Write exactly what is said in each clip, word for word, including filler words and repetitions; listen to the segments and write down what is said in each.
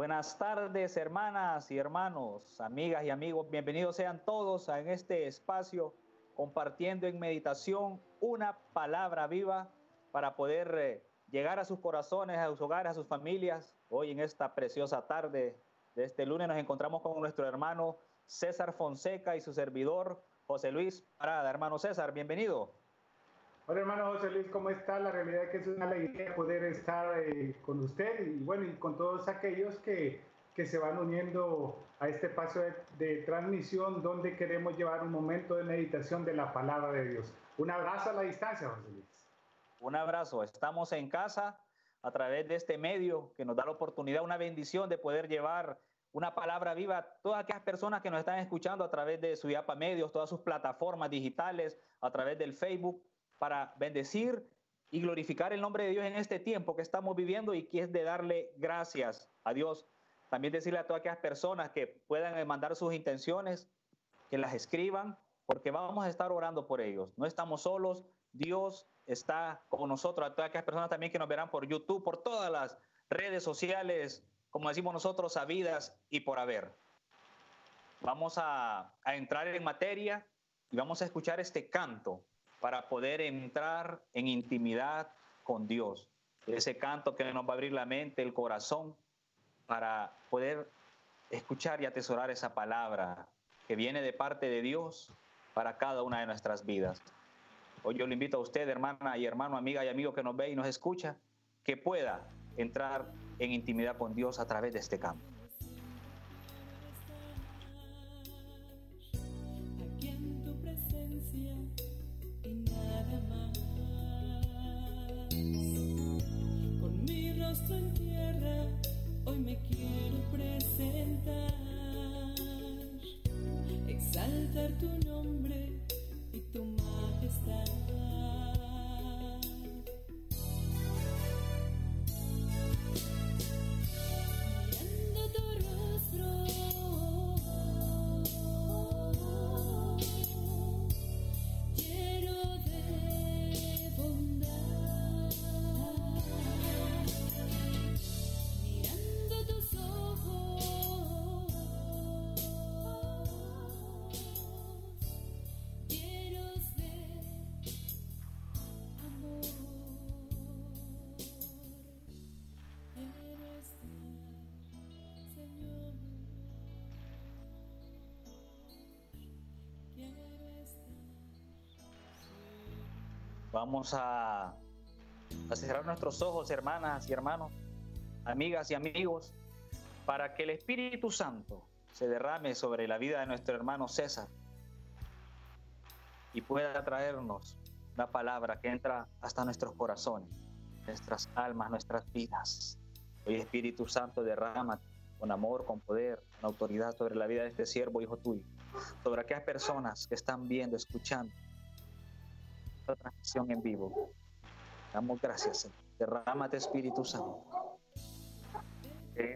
Buenas tardes, hermanas y hermanos, amigas y amigos. Bienvenidos sean todos a en este espacio compartiendo en meditación una palabra viva para poder eh, llegar a sus corazones, a sus hogares, a sus familias. Hoy en esta preciosa tarde de este lunes nos encontramos con nuestro hermano César Fonseca y su servidor José Luis Parada. Hermano César, bienvenido. Hola hermano José Luis, ¿cómo está? La realidad es que es una alegría poder estar eh, con usted y bueno, y con todos aquellos que, que se van uniendo a este paso de, de transmisión donde queremos llevar un momento de meditación de la palabra de Dios. Un abrazo a la distancia, José Luis. Un abrazo. Estamos en casa a través de este medio que nos da la oportunidad, una bendición de poder llevar una palabra viva a todas aquellas personas que nos están escuchando a través de Suyapa Medios, todas sus plataformas digitales, a través del Facebook, para bendecir y glorificar el nombre de Dios en este tiempo que estamos viviendo y que es de darle gracias a Dios. También decirle a todas aquellas personas que puedan mandar sus intenciones, que las escriban, porque vamos a estar orando por ellos. No estamos solos, Dios está con nosotros. A todas aquellas personas también que nos verán por YouTube, por todas las redes sociales, como decimos nosotros, sabidas y por haber. Vamos a, a entrar en materia y vamos a escuchar este canto para poder entrar en intimidad con Dios. Ese canto que nos va a abrir la mente, el corazón, para poder escuchar y atesorar esa palabra que viene de parte de Dios para cada una de nuestras vidas. Hoy yo le invito a usted, hermana y hermano, amiga y amigo que nos ve y nos escucha, que pueda entrar en intimidad con Dios a través de este canto. Aquí en tu presencia y nada más, con mi rostro en tierra hoy me quiero presentar, exaltar tu nombre y tu majestad. Mirando tu rostro, lleno de bondad, mirando tus ojos llenos de amor, quiero estar, Señor, quiero estar. Vamos a, a cerrar nuestros ojos, hermanas y hermanos, amigas y amigos, para que el Espíritu Santo se derrame sobre la vida de nuestro hermano César y pueda traernos una palabra que entra hasta nuestros corazones, nuestras almas, nuestras vidas. Hoy, Espíritu Santo, derrama con amor, con poder, con autoridad sobre la vida de este siervo, hijo tuyo, sobre aquellas personas que están viendo, escuchando esta transmisión en vivo. Damos gracias, Señor. Derrámate, Espíritu Santo. Que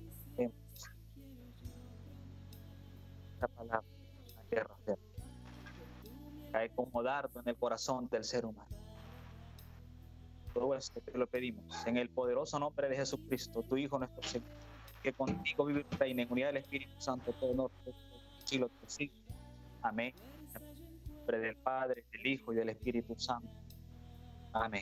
esta palabra, la tierra, cae como dardo en el corazón del ser humano. Todo esto te lo pedimos en el poderoso nombre de Jesucristo, tu Hijo, nuestro Señor, que contigo vive y reina en unidad del Espíritu Santo, todo honor, todo siglo, todo siglo. Amén. En el nombre del Padre, del Hijo y del Espíritu Santo. Amén.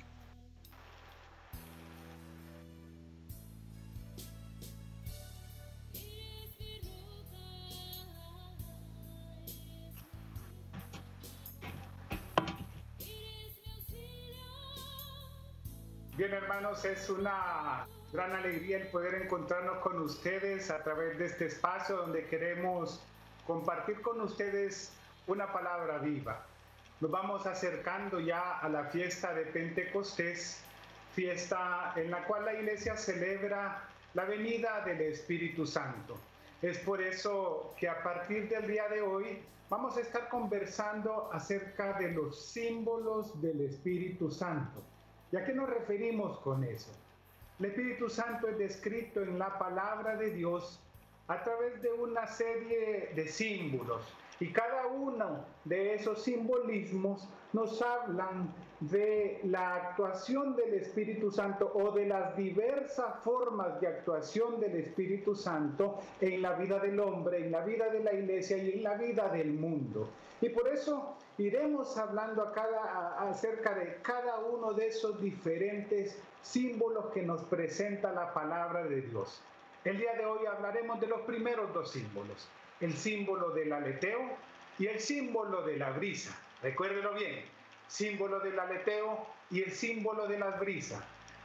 Bien hermanos, es una gran alegría el poder encontrarnos con ustedes a través de este espacio donde queremos compartir con ustedes una palabra viva. Nos vamos acercando ya a la fiesta de Pentecostés, fiesta en la cual la iglesia celebra la venida del Espíritu Santo. Es por eso que a partir del día de hoy vamos a estar conversando acerca de los símbolos del Espíritu Santo. ¿Y a qué nos referimos con eso? El Espíritu Santo es descrito en la palabra de Dios a través de una serie de símbolos. Y cada uno de esos simbolismos nos hablan de la actuación del Espíritu Santo o de las diversas formas de actuación del Espíritu Santo en la vida del hombre, en la vida de la iglesia y en la vida del mundo. Y por eso iremos hablando a cada, a, acerca de cada uno de esos diferentes símbolos que nos presenta la palabra de Dios. El día de hoy hablaremos de los primeros dos símbolos, el símbolo del aleteo y el símbolo de la brisa. Recuérdelo bien, símbolo del aleteo y el símbolo de las brisas.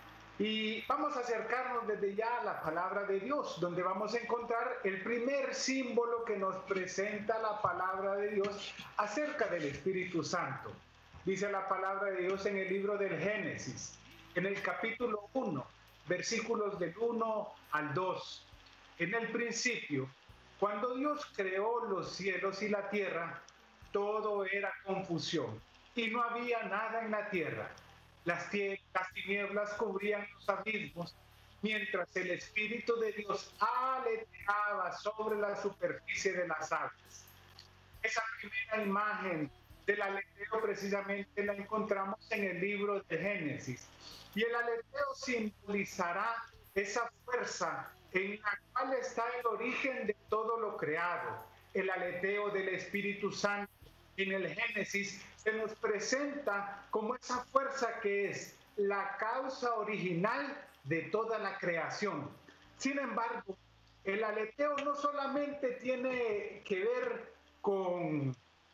Y vamos a acercarnos desde ya a la palabra de Dios, donde vamos a encontrar el primer símbolo que nos presenta la palabra de Dios acerca del Espíritu Santo. Dice la palabra de Dios en el libro del Génesis, en el capítulo uno, versículos del uno al dos. En el principio, cuando Dios creó los cielos y la tierra, todo era confusión y no había nada en la tierra. Las, las tinieblas cubrían los abismos, mientras el Espíritu de Dios aleteaba sobre la superficie de las aguas. Esa primera imagen del aleteo precisamente la encontramos en el libro de Génesis. Y el aleteo simbolizará esa fuerza en la cual está el origen de todo lo creado. El aleteo del Espíritu Santo en el Génesis se nos presenta como esa fuerza que es la causa original de toda la creación. Sin embargo, el aleteo no solamente tiene que ver con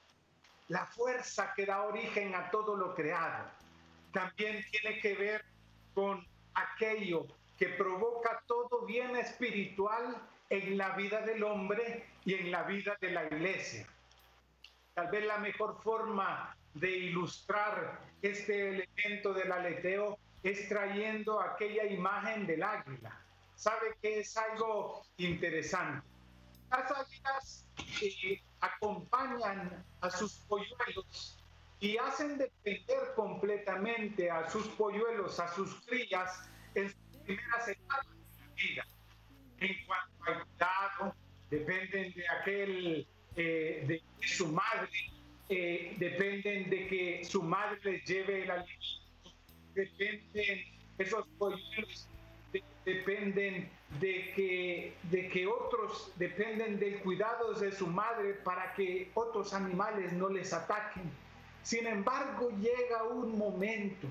la fuerza que da origen a todo lo creado, también tiene que ver con aquello que provoca todo bien espiritual en la vida del hombre y en la vida de la iglesia. Tal vez la mejor forma de ilustrar este elemento del aleteo es trayendo aquella imagen del águila. ¿Sabe que es algo interesante? Las águilas eh, acompañan a sus polluelos y hacen depender completamente a sus polluelos, a sus crías, en sus primeras etapas de la vida. En cuanto al cuidado, dependen de aquel... Eh, de, de su madre, eh, dependen de que su madre les lleve el alimento, dependen, esos polluelos de, dependen de que, de que otros, dependen del cuidado de su madre para que otros animales no les ataquen. Sin embargo, llega un momento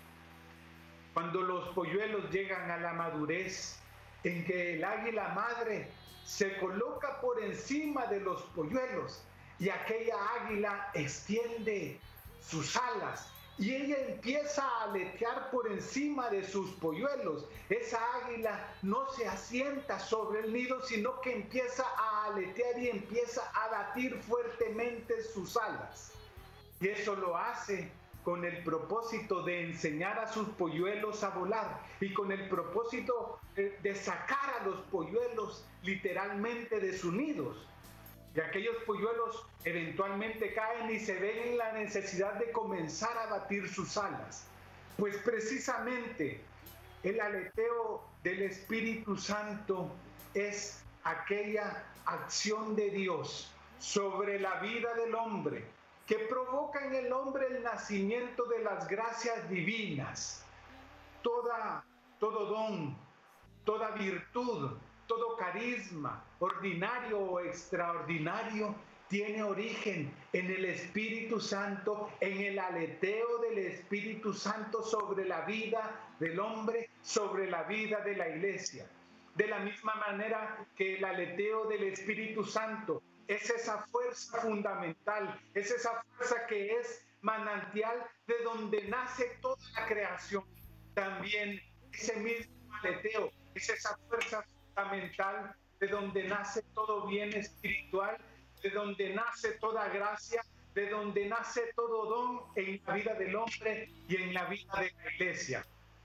cuando los polluelos llegan a la madurez en que el águila madre se coloca por encima de los polluelos y aquella águila extiende sus alas y ella empieza a aletear por encima de sus polluelos. Esa águila no se asienta sobre el nido, sino que empieza a aletear y empieza a batir fuertemente sus alas. Y eso lo hace con el propósito de enseñar a sus polluelos a volar y con el propósito de sacar a los polluelos literalmente de sus nidos. Y aquellos polluelos eventualmente caen y se ven en la necesidad de comenzar a batir sus alas. Pues precisamente el aleteo del Espíritu Santo es aquella acción de Dios sobre la vida del hombre que provoca en el hombre el nacimiento de las gracias divinas. Toda, todo don, toda virtud, todo carisma, ordinario o extraordinario, tiene origen en el Espíritu Santo, en el aleteo del Espíritu Santo sobre la vida del hombre, sobre la vida de la iglesia. De la misma manera que el aleteo del Espíritu Santo es esa fuerza fundamental, es esa fuerza que es manantial de donde nace toda la creación. También ese mismo aleteo es esa fuerza fundamental de donde nace todo bien espiritual, de donde nace toda gracia, de donde nace todo don en la vida del hombre y en la vida de la iglesia.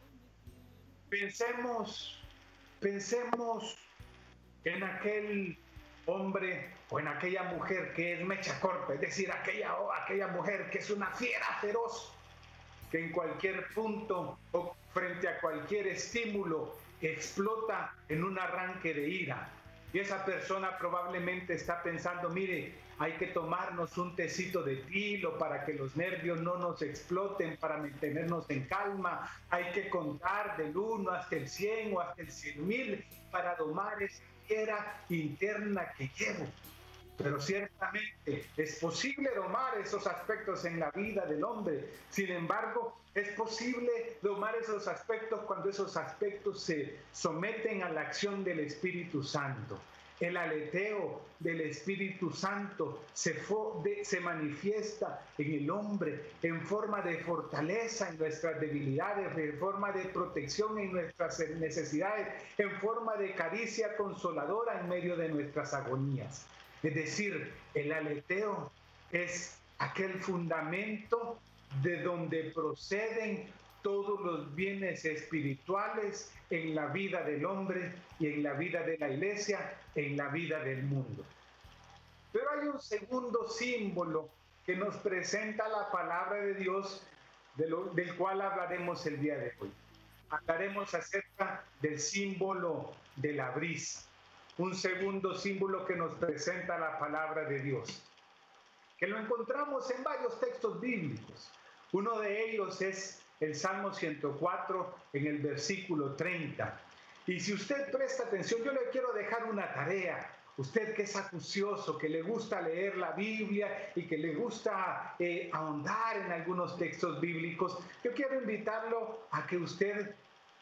Pensemos, pensemos en aquel hombre o en aquella mujer que es mecha corta, es decir, aquella, oh, aquella mujer que es una fiera feroz, que en cualquier punto o frente a cualquier estímulo explota en un arranque de ira. Y esa persona probablemente está pensando, mire, hay que tomarnos un tecito de tilo para que los nervios no nos exploten, para mantenernos en calma. Hay que contar del uno hasta el cien o hasta el cien mil para domar esa fiera interna que llevo. Pero ciertamente es posible domar esos aspectos en la vida del hombre. Sin embargo, es posible domar esos aspectos cuando esos aspectos se someten a la acción del Espíritu Santo. El aleteo del Espíritu Santo se, de, se manifiesta en el hombre en forma de fortaleza en nuestras debilidades, en forma de protección en nuestras necesidades, en forma de caricia consoladora en medio de nuestras agonías. Es decir, el aleteo es aquel fundamento de donde proceden todos los bienes espirituales en la vida del hombre y en la vida de la iglesia, en la vida del mundo. Pero hay un segundo símbolo que nos presenta la palabra de Dios, de lo, del cual hablaremos el día de hoy. Hablaremos acerca del símbolo de la brisa. Un segundo símbolo que nos presenta la palabra de Dios, que lo encontramos en varios textos bíblicos. Uno de ellos es el Salmo ciento cuatro en el versículo treinta. Y si usted presta atención, yo le quiero dejar una tarea. Usted que es acucioso, que le gusta leer la Biblia y que le gusta eh, ahondar en algunos textos bíblicos, yo quiero invitarlo a que usted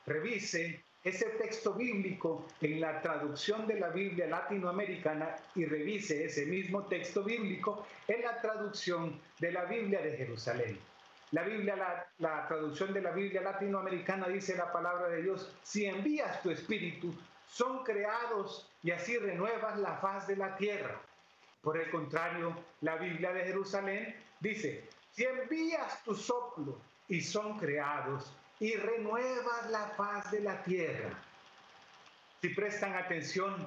revise ese texto bíblico en la traducción de la Biblia latinoamericana y revise ese mismo texto bíblico en la traducción de la Biblia de Jerusalén. La Biblia, la, la traducción de la Biblia latinoamericana dice la palabra de Dios: si envías tu espíritu, son creados y así renuevas la faz de la tierra. Por el contrario, la Biblia de Jerusalén dice: si envías tu soplo y son creados y renuevas la faz de la tierra. Si prestan atención,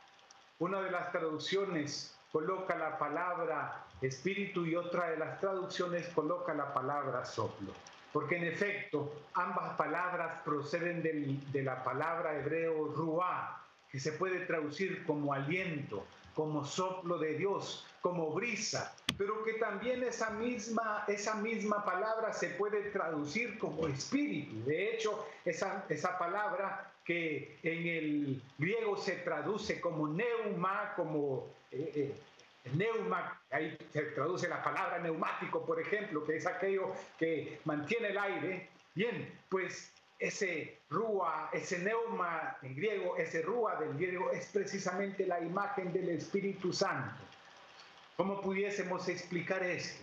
una de las traducciones coloca la palabra espíritu y otra de las traducciones coloca la palabra soplo. Porque en efecto, ambas palabras proceden del, de la palabra hebreo ruá, que se puede traducir como aliento, como soplo de Dios, como brisa, pero que también esa misma, esa misma palabra se puede traducir como espíritu. De hecho, esa, esa palabra que en el griego se traduce como neuma, como eh, eh, neuma, ahí se traduce la palabra neumático, por ejemplo, que es aquello que mantiene el aire. Bien, pues ese rúa, ese neuma en griego, ese rúa del griego es precisamente la imagen del Espíritu Santo. ¿Cómo pudiésemos explicar esto?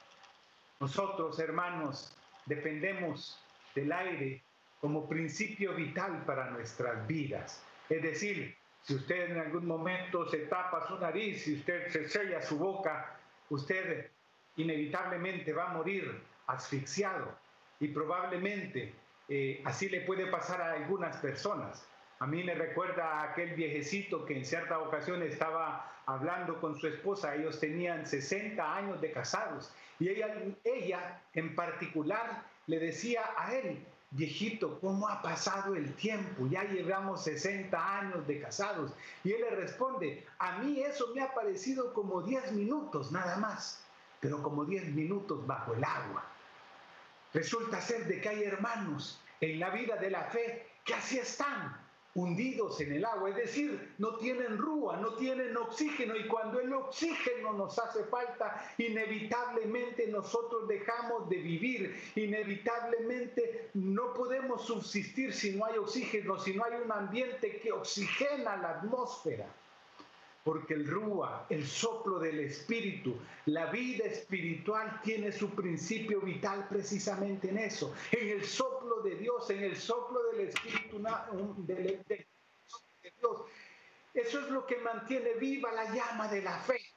Nosotros, hermanos, dependemos del aire como principio vital para nuestras vidas. Es decir, si usted en algún momento se tapa su nariz, si usted se sella su boca, usted inevitablemente va a morir asfixiado y probablemente eh, así le puede pasar a algunas personas. A mí me recuerda a aquel viejecito que en cierta ocasión estaba hablando con su esposa. Ellos tenían sesenta años de casados y ella, ella en particular le decía a él: viejito, ¿cómo ha pasado el tiempo? Ya llevamos sesenta años de casados. Y él le responde: a mí eso me ha parecido como diez minutos nada más, pero como diez minutos bajo el agua. Resulta ser de que hay hermanos en la vida de la fe que así están, hundidos en el agua, es decir, no tienen rúa, no tienen oxígeno, y cuando el oxígeno nos hace falta, inevitablemente nosotros dejamos de vivir, inevitablemente no podemos subsistir si no hay oxígeno, si no hay un ambiente que oxigena la atmósfera. Porque el rúa, el soplo del espíritu, la vida espiritual tiene su principio vital precisamente en eso, en el soplo de Dios, en el soplo del espíritu de, de, de Dios. Eso es lo que mantiene viva la llama de la fe.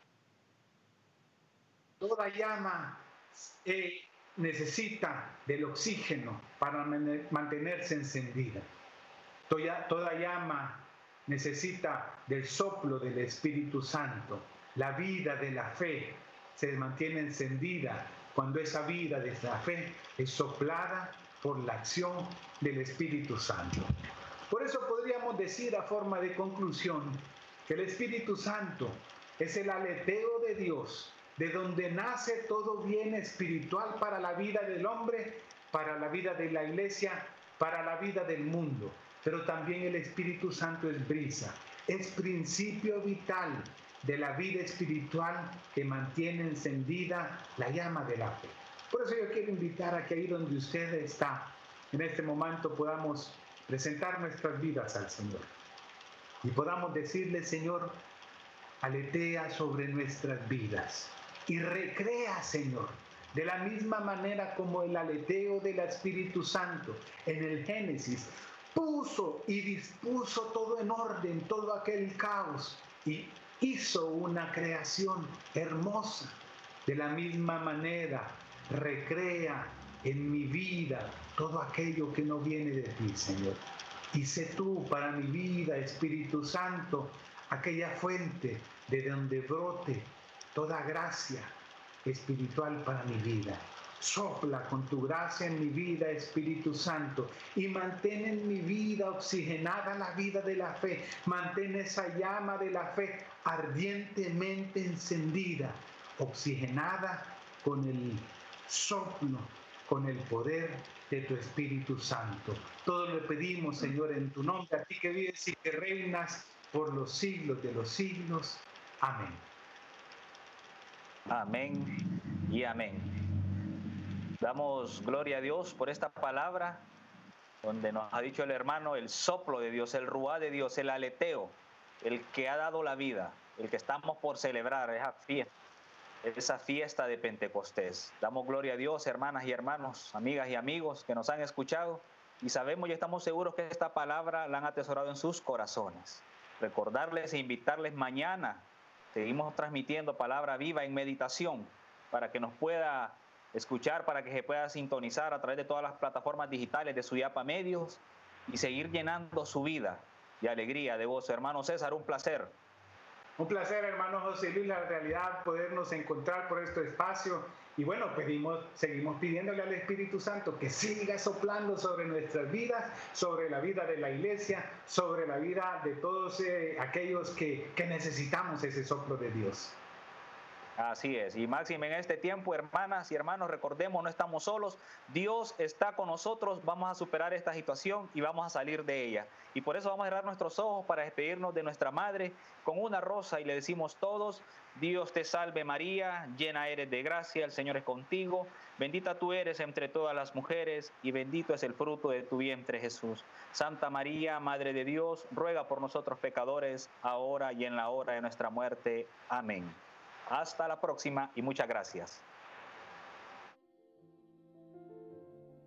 Toda llama eh, necesita del oxígeno para mantenerse encendida. Toda, toda llama necesita del soplo del Espíritu Santo. La vida de la fe se mantiene encendida cuando esa vida de la fe es soplada por la acción del Espíritu Santo. Por eso podríamos decir a forma de conclusión que el Espíritu Santo es el aleteo de Dios, de donde nace todo bien espiritual para la vida del hombre, para la vida de la iglesia, para la vida del mundo. Pero también el Espíritu Santo es brisa, es principio vital de la vida espiritual que mantiene encendida la llama de la fe. Por eso yo quiero invitar a que ahí donde usted está, en este momento podamos presentar nuestras vidas al Señor y podamos decirle: Señor, aletea sobre nuestras vidas y recrea, Señor, de la misma manera como el aleteo del Espíritu Santo en el Génesis puso y dispuso todo en orden, todo aquel caos, y hizo una creación hermosa. De la misma manera, recrea en mi vida todo aquello que no viene de ti, Señor. Y sé tú para mi vida, Espíritu Santo, aquella fuente de donde brote toda gracia espiritual para mi vida. Sopla con tu gracia en mi vida, Espíritu Santo, y mantén en mi vida oxigenada la vida de la fe. Mantén esa llama de la fe ardientemente encendida, oxigenada con el soplo, con el poder de tu Espíritu Santo. Todo lo pedimos, Señor, en tu nombre, a ti que vives y que reinas por los siglos de los siglos. Amén. Amén y amén. Damos gloria a Dios por esta palabra, donde nos ha dicho el hermano el soplo de Dios, el ruá de Dios, el aleteo, el que ha dado la vida, el que estamos por celebrar, esa fiesta, esa fiesta de Pentecostés. Damos gloria a Dios, hermanas y hermanos, amigas y amigos que nos han escuchado, y sabemos y estamos seguros que esta palabra la han atesorado en sus corazones. Recordarles e invitarles mañana, seguimos transmitiendo palabra viva en meditación, para que nos pueda escuchar, para que se pueda sintonizar a través de todas las plataformas digitales de Suyapa Medios y seguir llenando su vida de alegría, de gozo. Hermano César, un placer. Un placer, hermano José Luis, la realidad, podernos encontrar por este espacio. Y bueno, pedimos, seguimos pidiéndole al Espíritu Santo que siga soplando sobre nuestras vidas, sobre la vida de la iglesia, sobre la vida de todos eh, aquellos que, que necesitamos ese soplo de Dios. Así es, y máximo en este tiempo, hermanas y hermanos, recordemos, no estamos solos, Dios está con nosotros, vamos a superar esta situación y vamos a salir de ella. Y por eso vamos a cerrar nuestros ojos para despedirnos de nuestra madre con una rosa y le decimos todos: Dios te salve María, llena eres de gracia, el Señor es contigo, bendita tú eres entre todas las mujeres y bendito es el fruto de tu vientre Jesús. Santa María, Madre de Dios, ruega por nosotros pecadores, ahora y en la hora de nuestra muerte. Amén. Hasta la próxima y muchas gracias.